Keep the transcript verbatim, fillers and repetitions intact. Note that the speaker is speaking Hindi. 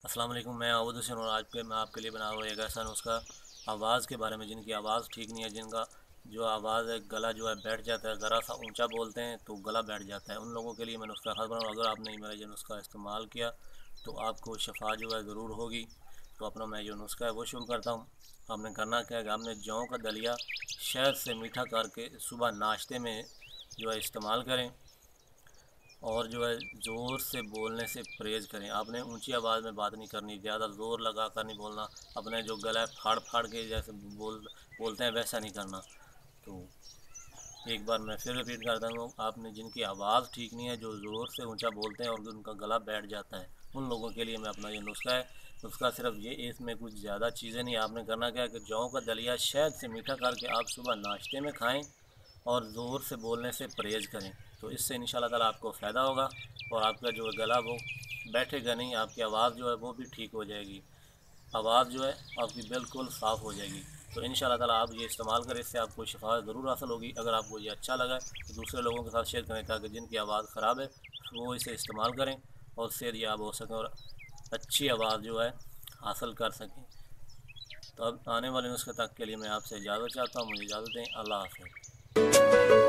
अस्सलाम वालेकुम। मैं अवध हुसैन और आज के मैं आपके लिए बना हुआ एक ऐसा नुस्खा आवाज़ के बारे में, जिनकी आवाज़ ठीक नहीं है, जिनका जो आवाज़ है गला जो है बैठ जाता है, ज़रा सा ऊंचा बोलते हैं तो गला बैठ जाता है। उन लोगों के लिए मैं नुस्खा खास बना। अगर आपने मेरा ये नुस्खा इस्तेमाल किया तो आपको शफा जो है ज़रूर होगी। तो अपना मैं जो नुस्खा है वो शुरू करता हूँ। आपने करना क्या है कि आपने जौ का दलिया शहद से मीठा करके सुबह नाश्ते में जो है इस्तेमाल करें, और जो है ज़ोर से बोलने से परहेज़ करें। आपने ऊंची आवाज़ में बात नहीं करनी, ज़्यादा ज़ोर लगा कर नहीं बोलना, अपने जो गला है फाड़ फाड़ के जैसे बोल बोलते हैं वैसा नहीं करना। तो एक बार मैं फिर रिपीट करता हूँ, आपने जिनकी आवाज़ ठीक नहीं है, जो ज़ोर से ऊंचा बोलते हैं और उनका गला बैठ जाता है, उन लोगों के लिए मैं अपना ये नुस्खा है। नुस्खा सिर्फ ये, इसमें कुछ ज़्यादा चीज़ें नहीं। आपने करना क्या है कि जौ का दलिया शहद से मीठा करके आप सुबह नाश्ते में खाएँ और ज़ोर से बोलने से परहेज़ करें। तो इससे इंशाल्लाह ताला आपको फ़ायदा होगा और आपका जो गला वो बैठेगा नहीं, आपकी आवाज़ जो है वो भी ठीक हो जाएगी, आवाज़ जो है आपकी बिल्कुल साफ़ हो जाएगी। तो इंशाल्लाह ताला आप ये इस्तेमाल करें, इससे आपको शिफा ज़रूर हासिल होगी। अगर आपको ये अच्छा लगा तो दूसरे लोगों के साथ शेयर करें, ताकि जिनकी आवाज़ ख़राब है वो इसे इस्तेमाल करें और सेहतयाब हो सकें और अच्छी आवाज़ जो है हासिल कर सकें। तो अब आने वाले नुस्खे तक के लिए मैं आपसे इजाज़त चाहता हूँ। मुझे इजाज़त दें। अल्लाह हाफ़िज़।